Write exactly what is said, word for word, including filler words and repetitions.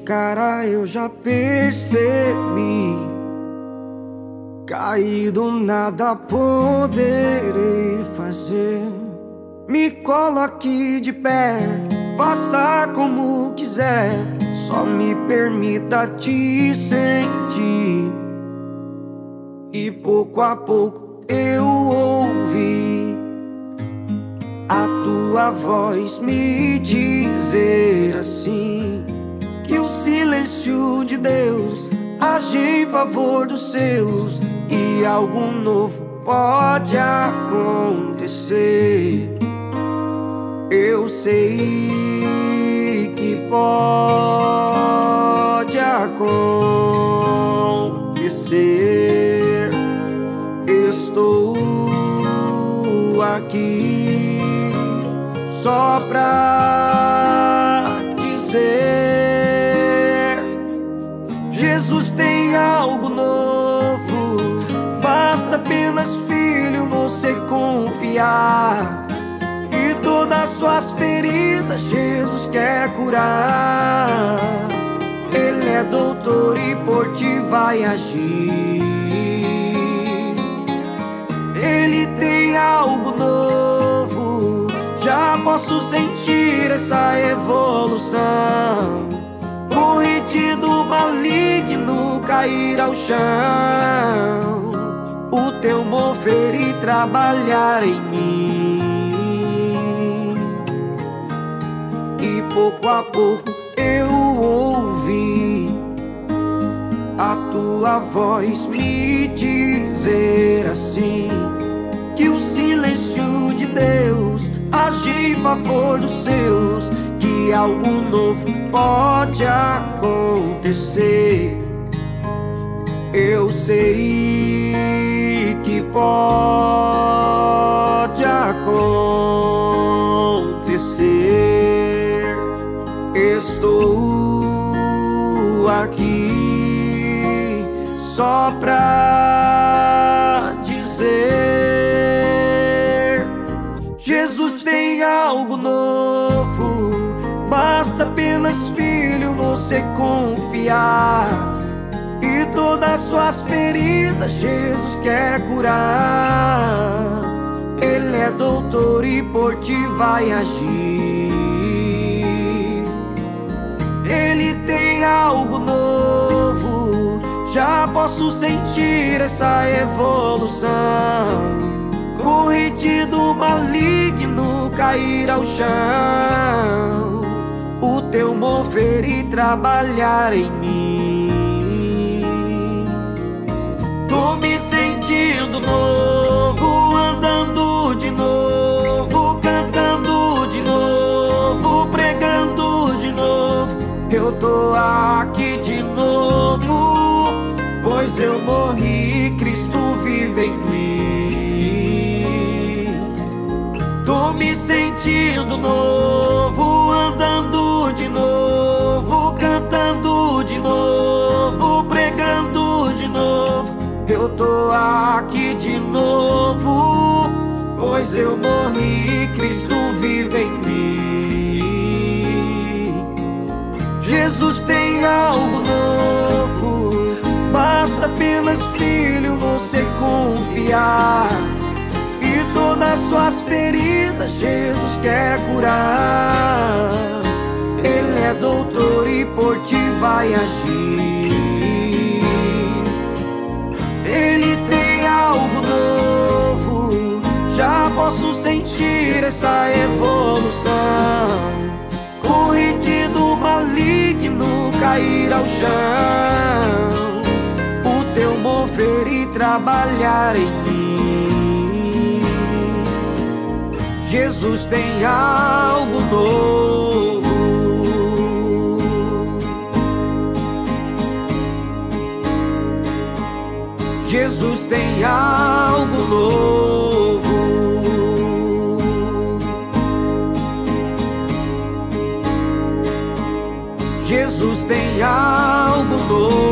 cara, eu já percebi. Caído nada poderei fazer. Me coloque de pé, faça como quiser, só me permita te sentir. E pouco a pouco eu ouvi a tua voz me dizer assim: que o silêncio de Deus age em favor dos seus, e algo novo pode acontecer. Eu sei que pode acontecer. Estou aqui só pra dizer: Jesus tem algo novo. Basta apenas, filho, você confiar. E todas as suas feridas Jesus quer curar. Ele é doutor e por ti vai agir. Ele tem algo novo. Já posso sentir essa evolução. Corrente do maligno cair ao chão. O teu mover e trabalhar em mim. E pouco a pouco eu ouvi a tua voz me dizer assim: que o silêncio de Deus age em favor dos seus, que algo novo pode acontecer. Eu sei que pode acontecer. Estou aqui só pra dizer: Jesus tem algo novo. Basta apenas, filho, você confiar. E todas as suas feridas Jesus quer curar. Ele é doutor e por ti vai agir. Ele tem algo novo. Já posso sentir essa evolução. Corrente do maligno cair ao chão. O teu mover e trabalhar em mim. Tô me sentindo novo, andando de novo, cantando de novo, pregando de novo. Eu tô aqui de novo, pois eu morri e Cristo vive em mim. Tô me sentindo novo, andando de novo, cantando de novo, pregando de novo. Eu tô aqui de novo, pois eu morri e Cristo vive em mim. Jesus tem algo novo. Basta apenas, filho, você confiar. E todas as suas feridas Jesus quer curar. Ele é doutor e por ti vai agir. Ele tem algo novo. Já posso sentir essa evolução. Corrente do maligno cair ao chão. O teu mover e trabalhar em mim. Jesus tem algo novo. Jesus tem algo novo. Jesus tem algo novo.